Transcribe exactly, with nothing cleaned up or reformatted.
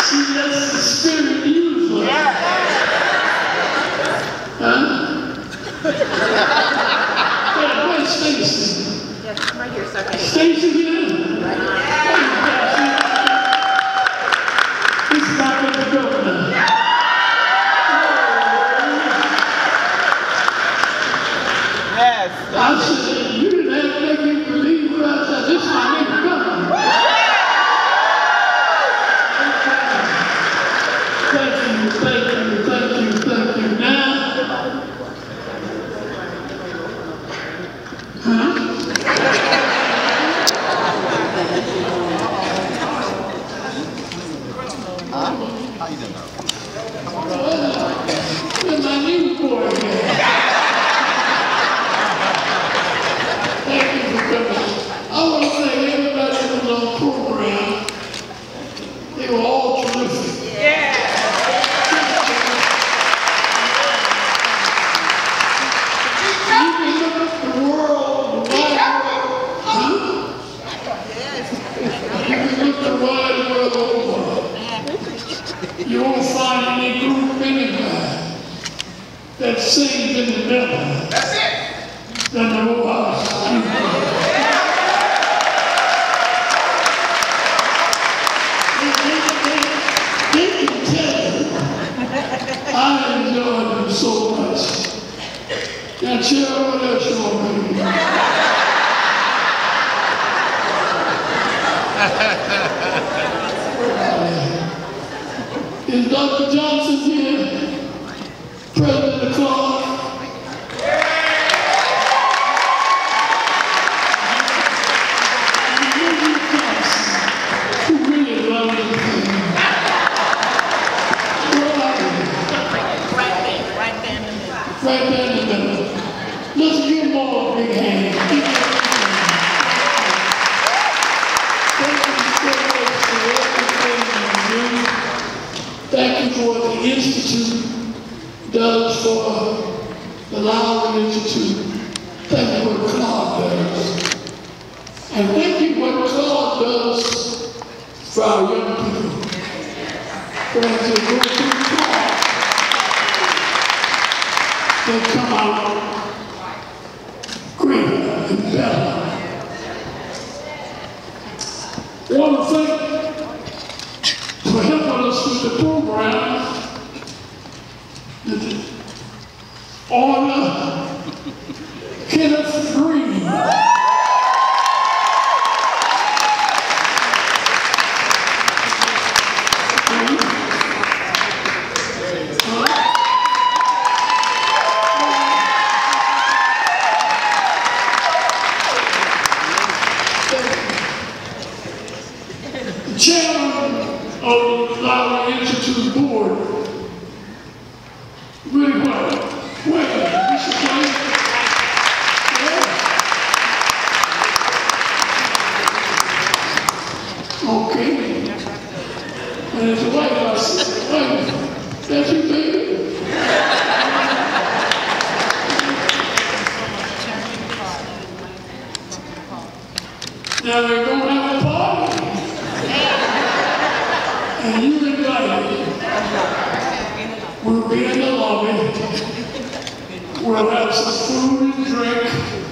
See, that's the spirit usually. Yeah. Huh? Hey, where's Stacy? Yes, I'm right here, sir. Stacy here? Right. This is not going to go now. Yes. I said, you didn't have to make me believe what I said. This is my nigga coming. Thank you, thank you, thank you, thank you. Now, huh? How you doing? Where's my new boy here? Thank you for coming. I want to thank everybody that was on the program. They were all terrific. Yeah. You can look at the world, the wide world, huh? You can look the wide world over. You won't find any group anywhere that sings in the middle. That's it. Than the whole house. They, they, they, they can tell you, I enjoy them so much. Now, Cheryl, what else you want me to do? Is Doctor Johnson here? President Clark? Who really loved the thing? Where are they? Right there, right there in the middle. Right there in the middle. Let's give them all a big hand. Give them a big hand. Thank you so much for everything you do. Thank you for what the Institute does for the Lowery Institute. Thank you for what Clark does. And thank you for what Clark does for our young people. For as they go through Clark, they come out greater and better. I want to thank for helping us with the program, the order, Kenneth Green. The chairman of the Lowery Institute board, really well. Wait, Mister Clay. Yeah. Okay. And it's a white house. Wait, that's you, baby. Now they're going to have a party. And you invited. We'll be in the lobby. We'll have some food and drink.